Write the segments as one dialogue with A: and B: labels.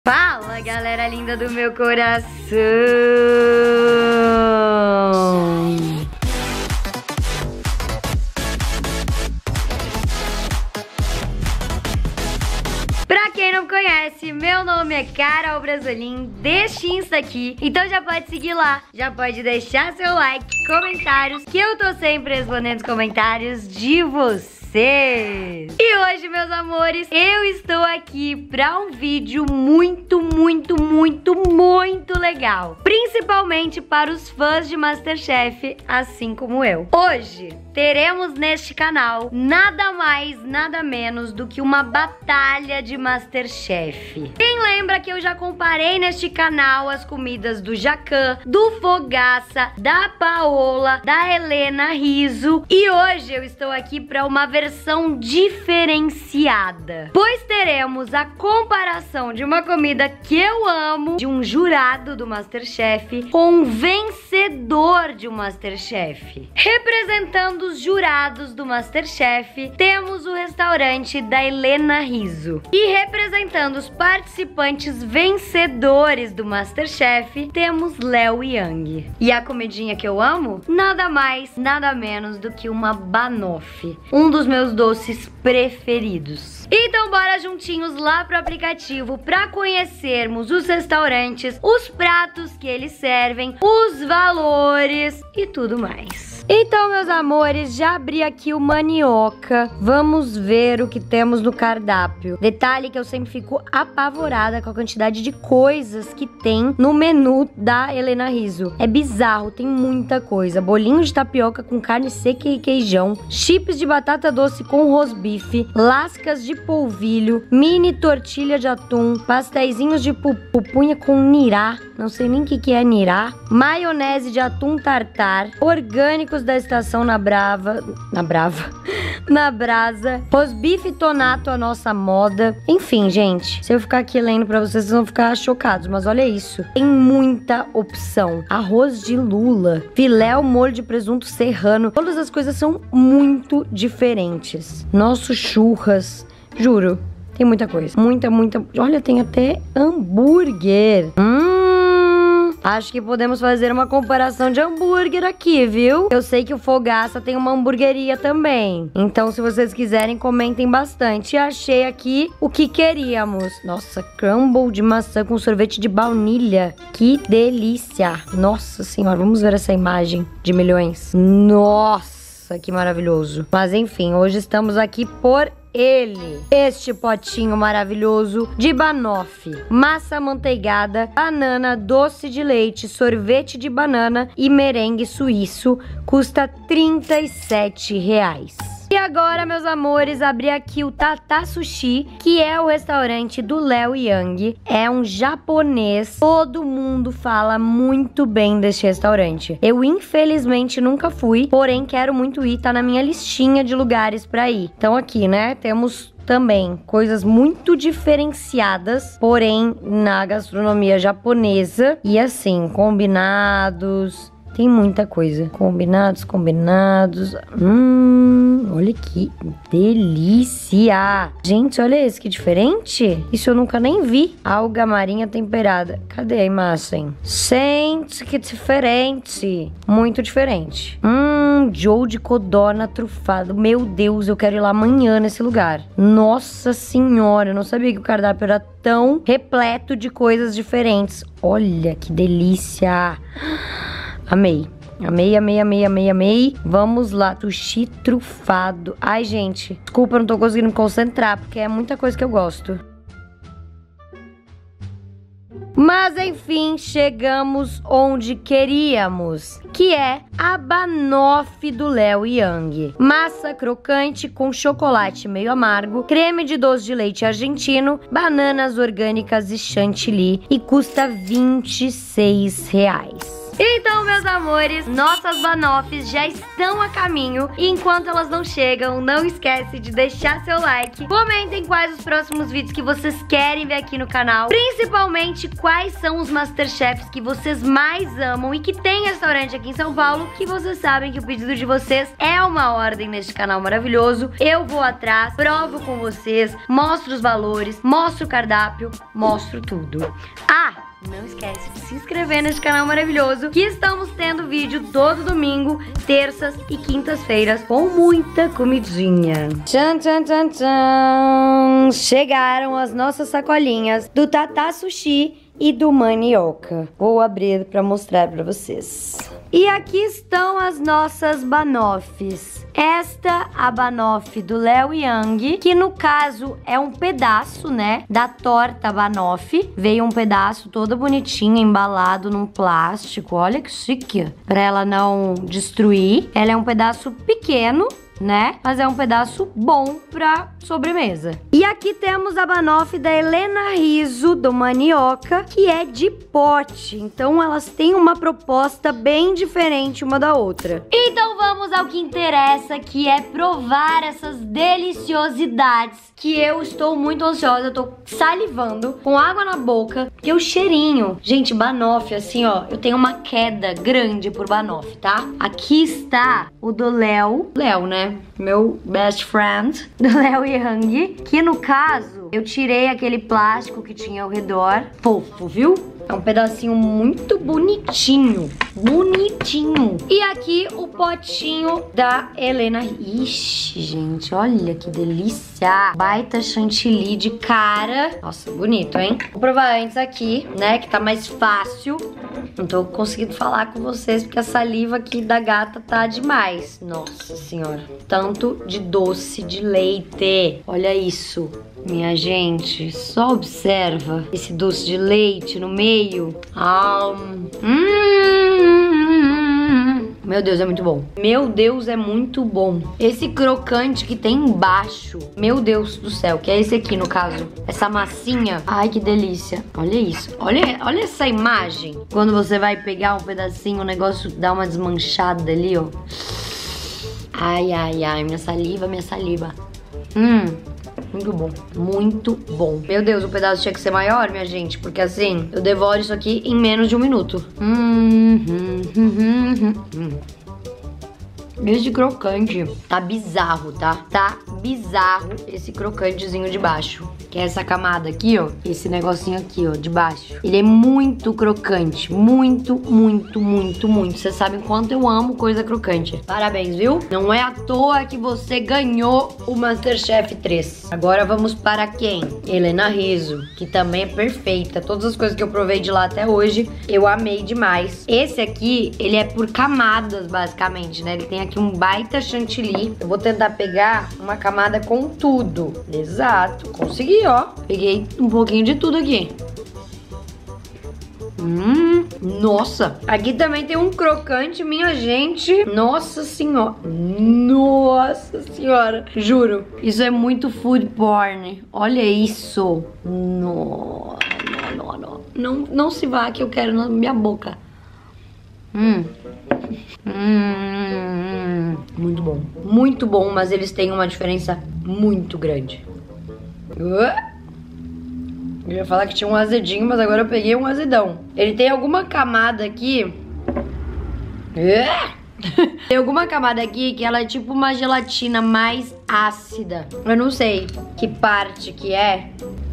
A: Fala, galera linda do meu coração! Pra quem não conhece, meu nome é Carol Brasolim, deste Insta aqui. Então já pode seguir lá, já pode deixar seu like, comentários, que eu tô sempre respondendo os comentários de vocês. E hoje, meus amores, eu estou aqui para um vídeo muito legal, principalmente para os fãs de MasterChef, assim como eu. Hoje teremos neste canal nada mais, nada menos do que uma batalha de MasterChef. Quem lembra que eu já comparei neste canal as comidas do Jacan, do Fogaça, da Paola, da Helena Rizzo, e hoje eu estou aqui para uma versão diferenciada, pois teremos a comparação de uma comida que eu amo, de um jurado do MasterChef, com um vencedor de um MasterChef. Representando os jurados do MasterChef, temos o restaurante da Helena Rizzo. E representando os participantes vencedores do MasterChef, temos Léo Yang. E a comidinha que eu amo? Nada mais, nada menos do que uma banoffee, um dos meus doces preferidos. Então bora juntinhos lá pro aplicativo pra conhecermos os restaurantes, os pratos que eles servem, os valores e tudo mais. Então, meus amores, já abri aqui o Manioca. Vamos ver o que temos no cardápio. Detalhe que eu sempre fico apavorada com a quantidade de coisas que tem no menu da Helena Rizzo. É bizarro, tem muita coisa. Bolinho de tapioca com carne seca e queijão, chips de batata doce com rosbife, lascas de polvilho, mini tortilha de atum, pasteizinhos de pupunha com nirá, não sei nem o que é nirá, maionese de atum tartar, orgânicos da estação na brasa, rosbife tonato à nossa moda. Enfim, gente, se eu ficar aqui lendo pra vocês vão ficar chocados, mas olha isso, tem muita opção. Arroz de lula, filé ao molho de presunto serrano, todas as coisas são muito diferentes. Nosso churras, juro, tem muita coisa, muita, olha, tem até hambúrguer. Acho que podemos fazer uma comparação de hambúrguer aqui, viu? Eu sei que o Fogaça tem uma hamburgueria também. Então, se vocês quiserem, comentem bastante. E achei aqui o que queríamos. Nossa, crumble de maçã com sorvete de baunilha. Que delícia! Nossa senhora, vamos ver essa imagem de milhões. Nossa, que maravilhoso. Mas enfim, hoje estamos aqui por este potinho maravilhoso de banoffee, massa amanteigada, banana, doce de leite, sorvete de banana e merengue suíço, custa R$37. E agora, meus amores, abri aqui o Tata Sushi, que é o restaurante do Léo Yang. É um japonês. Todo mundo fala muito bem deste restaurante. Eu, infelizmente, nunca fui, porém quero muito ir. Tá na minha listinha de lugares pra ir. Então aqui, né, temos também coisas muito diferenciadas, porém na gastronomia japonesa. E assim, combinados... Tem muita coisa. Combinados. Olha que delícia. Gente, olha esse que diferente. Isso eu nunca nem vi. Alga marinha temperada. Cadê a imagem? Gente, que diferente. Muito diferente. Joe de codorna trufado. Meu Deus, eu quero ir lá amanhã nesse lugar. Nossa senhora, eu não sabia que o cardápio era tão repleto de coisas diferentes. Olha que delícia. Amei. Vamos lá, sushi trufado. Ai, gente, desculpa, eu não tô conseguindo me concentrar, porque é muita coisa que eu gosto. Mas, enfim, chegamos onde queríamos, que é a banoffee do Léo Yang. Massa crocante com chocolate meio amargo, creme de doce de leite argentino, bananas orgânicas e chantilly, e custa R$26. Então, meus amores, nossas banoffes já estão a caminho. E enquanto elas não chegam, não esquece de deixar seu like. Comentem quais os próximos vídeos que vocês querem ver aqui no canal. Principalmente quais são os Masterchefs que vocês mais amam e que tem restaurante aqui em São Paulo, que vocês sabem que o pedido de vocês é uma ordem neste canal maravilhoso. Eu vou atrás, provo com vocês, mostro os valores, mostro o cardápio, mostro tudo. Não esquece de se inscrever neste canal maravilhoso, que estamos tendo vídeo todo domingo, terças e quintas-feiras, com muita comidinha. Tchan, tchan, tchan, tchan. Chegaram as nossas sacolinhas do Tata Sushi e do Manioca. Vou abrir para mostrar para vocês. E aqui estão as nossas banoffes. Esta, a banoffee do Léo Yang, que no caso é um pedaço, né, da torta banoffee. Veio um pedaço todo bonitinho, embalado num plástico. Olha que chique, para ela não destruir. Ela é um pedaço pequeno, né? Mas é um pedaço bom pra sobremesa. E aqui temos a banoffee da Helena Rizzo, do Manioca, que é de pote. Então elas têm uma proposta bem diferente uma da outra. Então vamos ao que interessa, que é provar essas deliciosidades, que eu estou muito ansiosa. Eu tô salivando, com água na boca, porque o cheirinho... Gente, banoffee, assim, ó, eu tenho uma queda grande por banoffee, tá? Aqui está o do Léo, né? Meu best friend, do Léo Yang, que no caso eu tirei aquele plástico que tinha ao redor. Fofo, viu? É um pedacinho muito bonitinho. Bonitinho. E aqui o potinho da Helena. Ixi, gente, olha que delícia. Baita chantilly de cara. Nossa, bonito, hein? Vou provar antes aqui, né, que tá mais fácil. Não tô conseguindo falar com vocês porque a saliva aqui da gata tá demais. Nossa senhora. Tanto de doce de leite. Olha isso. Minha gente, só observa esse doce de leite no meio. Meu Deus, é muito bom. Meu Deus, é muito bom. Esse crocante que tem embaixo, meu Deus do céu, que é esse aqui no caso. Essa massinha. Ai, que delícia. Olha isso. Olha essa imagem. Quando você vai pegar um pedacinho, o negócio dá uma desmanchada ali, ó. Ai, ai, ai. Minha saliva, minha saliva. Muito bom, muito bom. Meu Deus, o pedaço tinha que ser maior, minha gente, porque assim, eu devoro isso aqui em menos de um minuto. Esse crocante tá bizarro, tá? Tá bizarro esse crocantezinho de baixo. Que é essa camada aqui, ó. Esse negocinho aqui, ó, de baixo. Ele é muito crocante. Muito, muito, muito, muito. Vocês sabem quanto eu amo coisa crocante. Parabéns, viu? Não é à toa que você ganhou o Masterchef 3. Agora vamos para quem? Helena Rizzo, que também é perfeita. Todas as coisas que eu provei de lá até hoje, eu amei demais. Esse aqui, ele é por camadas, basicamente, né? Ele tem aqui um baita chantilly. Eu vou tentar pegar uma camada com tudo. Exato, consegui, ó. Peguei um pouquinho de tudo aqui. Nossa. Aqui também tem um crocante, minha gente. Nossa senhora. Nossa senhora. Juro. Isso é muito food porn. Olha isso. Não se vá que eu quero na minha boca. Muito bom. Muito bom, mas eles têm uma diferença muito grande. Eu ia falar que tinha um azedinho, mas agora eu peguei um azedão. Ele tem alguma camada aqui. Tem alguma camada aqui que ela é tipo uma gelatina mais ácida. Eu não sei que parte que é.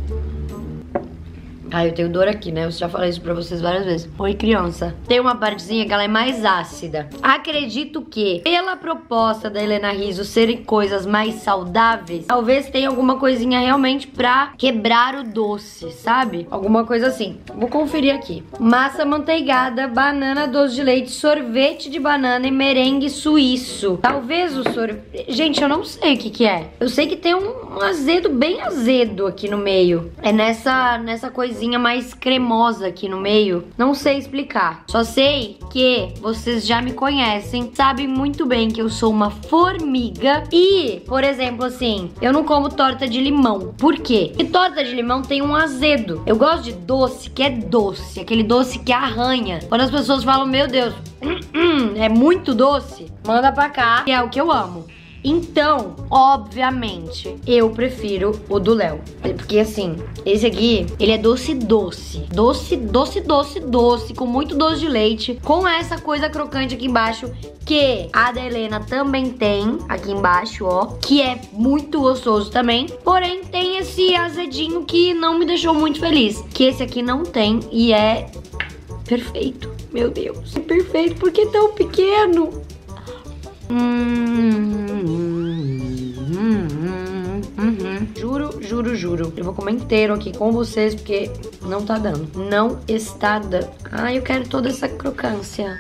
A: Eu tenho dor aqui, né? Eu já falei isso pra vocês várias vezes. Oi, criança. Tem uma partezinha que ela é mais ácida. Acredito que, pela proposta da Helena Rizzo serem coisas mais saudáveis, talvez tenha alguma coisinha realmente pra quebrar o doce, sabe? Alguma coisa assim. Vou conferir aqui. Massa amanteigada, banana, doce de leite, sorvete de banana e merengue suíço. Talvez o sorvete... Gente, eu não sei o que é. Eu sei que tem um azedo, bem azedo aqui no meio. É nessa coisinha partezinha mais cremosa aqui no meio. Não sei explicar. Só sei que vocês já me conhecem, sabem muito bem que eu sou uma formiga. E, por exemplo, assim, eu não como torta de limão. Por quê? Porque torta de limão tem um azedo. Eu gosto de doce que é doce, aquele doce que arranha. Quando as pessoas falam, meu Deus, é muito doce, manda pra cá, que é o que eu amo. Então, obviamente, eu prefiro o do Léo. Porque assim, esse aqui, ele é doce, com muito doce de leite, com essa coisa crocante aqui embaixo, que a da Helena também tem aqui embaixo, ó, que é muito gostoso também. Porém, tem esse azedinho que não me deixou muito feliz, que esse aqui não tem e é perfeito. Meu Deus, é perfeito, porque é tão pequeno. Juro. Eu vou comer inteiro aqui com vocês, porque não tá dando. Não está dando. Ai, eu quero toda essa crocância.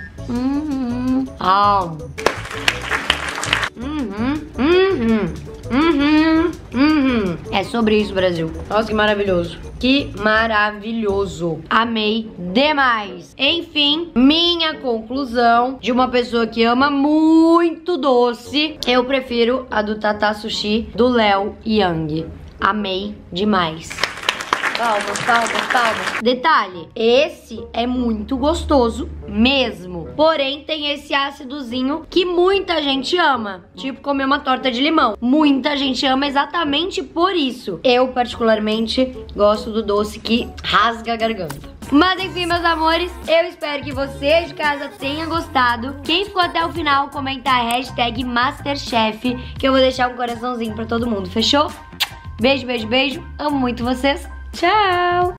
A: É sobre isso, Brasil. Nossa, que maravilhoso. Que maravilhoso. Amei demais. Enfim, minha conclusão de uma pessoa que ama muito doce, eu prefiro a do Tata Sushi do Léo Yang. Amei demais. Palmas. Detalhe, esse é muito gostoso mesmo. Porém, tem esse ácidozinho que muita gente ama. Tipo comer uma torta de limão. Muita gente ama exatamente por isso. Eu, particularmente, gosto do doce que rasga a garganta. Mas enfim, meus amores, eu espero que você de casa tenha gostado. Quem ficou até o final, comenta a hashtag MasterChef, que eu vou deixar um coraçãozinho pra todo mundo, fechou? Beijo. Amo muito vocês. Tchau!